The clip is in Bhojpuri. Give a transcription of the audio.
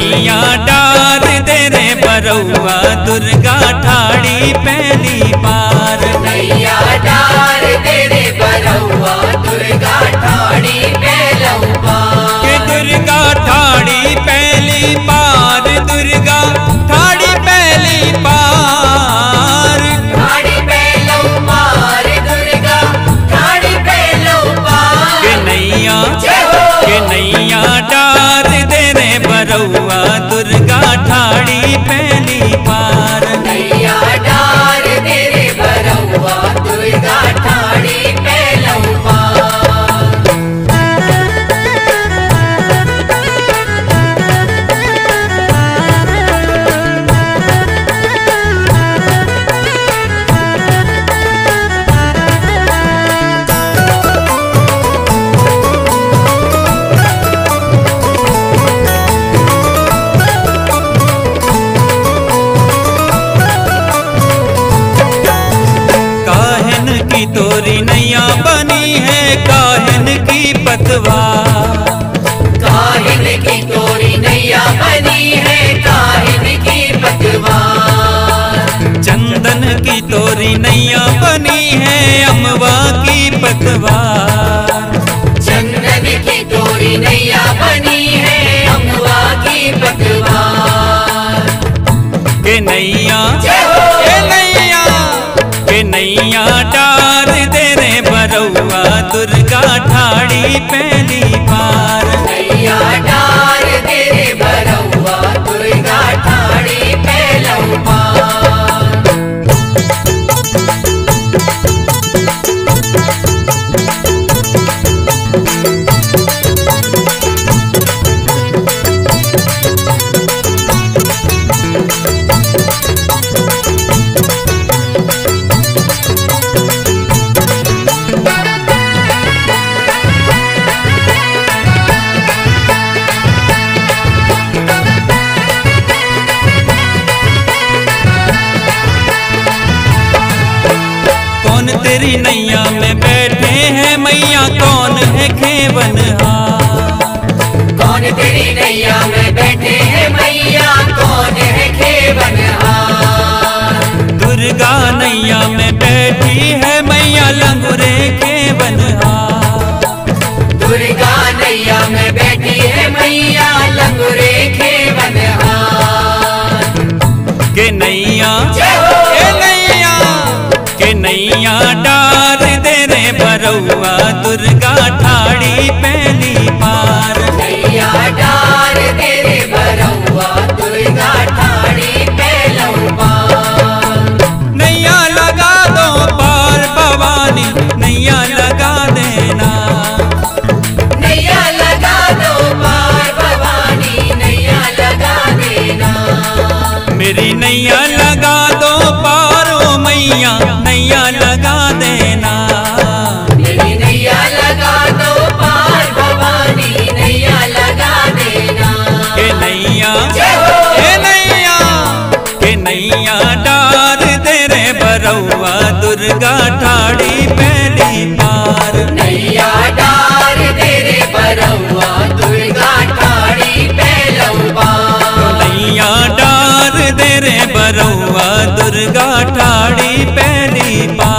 नैया डार दे रे बरौआ दुर्गा ठाड़ी पहली पार। नैया डार दे रे बरौआ दुर्गा ठाड़ी पहलौ पार। के दुर्गा ठाड़ी पहली पार, दुर्गा ठाड़ी पहली पार। ठाड़ी पहलौ पार, दुर्गा ठाड़ी पहलौ पार। के नैया डार दे रे बरौआ दुर्गा ठाड़ी पहली पार। नैया डार दे रे बरौआ दुर्गा ठाड़ी पहलौ पार। तोरी नैया बनी है काहिन की पतवार। काहिन की तोरी नैया बनी है काहिन की पतवार। चंदन की तोरी नैया बनी है अमवा की पतवार। चंदन की तोरी नैया बनी है अमवा की पतवार। के नैया डार दे रे बरौआ दुर्गा ठाड़ी पहली पार। नैया डार दे रे बरौआ दुर्गा ठाड़ी पहलौ पार। तेरी नैया में बैठे हैं मैया कौन है खेवनहार। कौन तेरी नैया में बैठे हैं मैया कौन है खेवनहार। दुर्गा नैया में बैठी है मैया लंगुरे खेवनहार। दुर्गा नैया में बैठी है मैया लंगुरे खेवनहार। के नैया डार दे रे बरौआ दुर्गा ठाड़ी पहली पार। नैया डार दे रे बरौआ दुर्गा ठाड़ी पहलौ पार। नैया लगा दो पार भवानी नैया लगा देना। नैया लगा दो पार भवानी नैया लगा देना। मेरी नैया लगा दो पार ओ मैया नैया लगा देना। मेरी नैया लगा दो पार भवानी नैया लगा देना। के नैया डार दे रे बरौआ दुर्गा ठाड़ी पहली पार। नैया डार दे रे बरौआ दुर्गा ठाड़ी पहलौ पार। नैया डार दे रे बरौआ दुर्गा ठाड़ी पहली पार।